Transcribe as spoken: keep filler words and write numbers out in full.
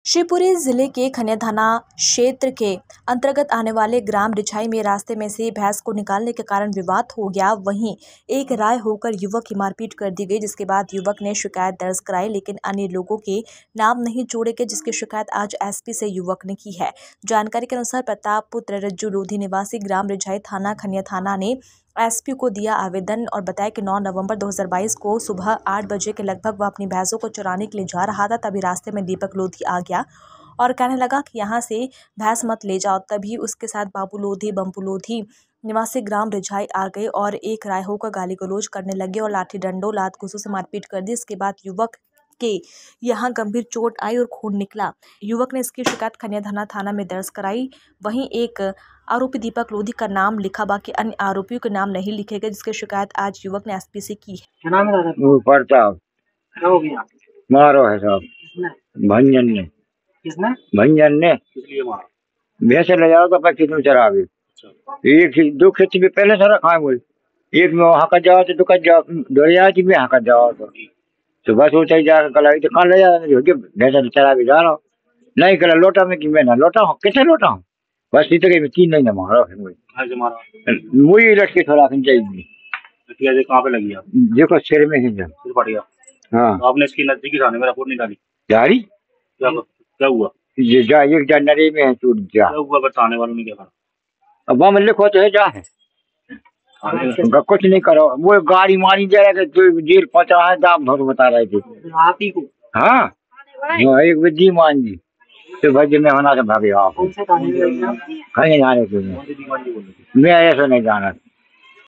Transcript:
शिवपुरी जिले के खनिया थाना क्षेत्र के अंतर्गत आने वाले ग्राम रिछाई में रास्ते में से भैंस को निकालने के कारण विवाद हो गया। वहीं एक राय होकर युवक की मारपीट कर दी गई, जिसके बाद युवक ने शिकायत दर्ज कराई, लेकिन अन्य लोगों के नाम नहीं जोड़े गए, जिसकी शिकायत आज एसपी से युवक ने की है। जानकारी के अनुसार प्रताप पुत्र रज्जू लोधी निवासी ग्राम रिछाई थाना खनिया थाना ने एसपी को दिया आवेदन और बताया कि नौ नवंबर दो हज़ार बाईस को सुबह आठ बजे के लगभग वह अपनी भैंसों को चुराने के लिए जा रहा था। तभी रास्ते में दीपक लोधी आ गया और कहने लगा कि यहाँ से भैंस मत ले जाओ। तभी उसके साथ बाबू लोधी, बम्पू लोधी निवासी ग्राम रिछाई आ गए और एक राय होकर गाली गलौज करने लगे और लाठी डंडों लात घूंसों से मारपीट कर दी। इसके बाद युवक के यहाँ गंभीर चोट आई और खून निकला। युवक ने इसकी शिकायत खनिया थाना थाना में दर्ज कराई। वहीं एक आरोपी दीपक लोधी का नाम लिखा, बाकी अन्य आरोपियों के नाम नहीं लिखे गए, जिसकी शिकायत आज युवक ने एसपी से की है। मारो है साहब भंजन ने किसने भंजन ने इसलिए मारा भैंसे ले जाओ तो खेत में चरा भी एक दो खेत भी पहले सारा खाए बोल एक में वहाँ का जाओ तो दुका जाओ दरिया की भी यहाँ का जाओ तो तो बस वो चाहिए जाकर कल तो कहाँ ले जा भैंसा चरा भी जा रहा हूँ नहीं कल लोटा में कि मैं ना लोटा हूँ कितने लोटा हूँ बस इतने में तीन नहीं ना मारो है मुझे मारा मुझे लटके थोड़ा चाहिए कहाँ पे लगी आप देखो सिर में ही सिर फट गया। हाँ तो आपने इसकी नजदीकी थाने में रिपोर्ट निकाली जारी क्या क्या हुआ ये जा एक जनवरी में है टूट जा क्या हुआ बस थाने वालों ने क्या कहा? अब वहाँ लिखो तो है जा है उनका कुछ नहीं करो वो गाड़ी मारी दे रहे थे जेल पहुंचा है दाम भर बता रहे थे आप ही को हाँ हाँ एक विधि मान जी तो भाई मैं होना था भाभी आप कहीं जाने के लिए मैं ऐसा नहीं जाना।